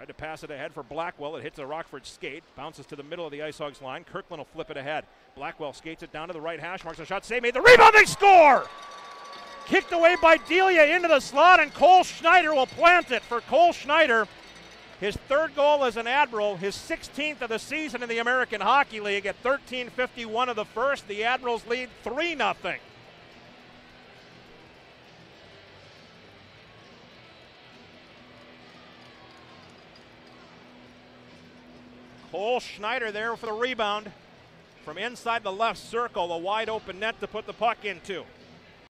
Tried to pass it ahead for Blackwell. It hits a Rockford skate. Bounces to the middle of the Ice Hogs line. Kirkland will flip it ahead. Blackwell skates it down to the right hash. Marks a shot. Save. Made the rebound. They score! Kicked away by Delia into the slot, and Cole Schneider will plant it for Cole Schneider. His third goal as an Admiral, his 16th of the season in the American Hockey League at 13:51 of the first. The Admirals lead 3-0. Cole Schneider there for the rebound from inside the left circle, a wide open net to put the puck into.